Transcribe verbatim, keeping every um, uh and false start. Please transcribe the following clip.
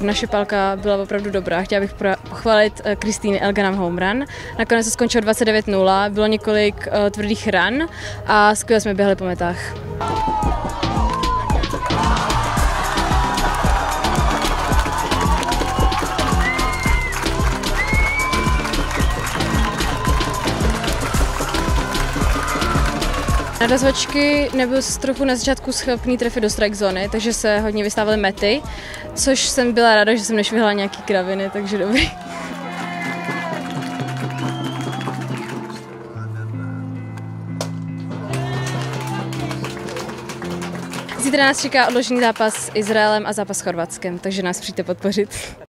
naše pálka byla opravdu dobrá. Chtěla bych pochválit Kristýny Elganam home run. Nakonec to skončilo dvacet devět nula, bylo několik uh, tvrdých ran a skvěle jsme běhali po metách. Na rozhočky nebyl trochu na začátku schopný trefit do strike zóny, takže se hodně vystávaly mety, což jsem byla ráda, že jsem nešvihla nějaký kraviny, takže dobrý. Zítra nás čeká odložený zápas s Izraelem a zápas s Chorvatskem, takže nás přijďte podpořit.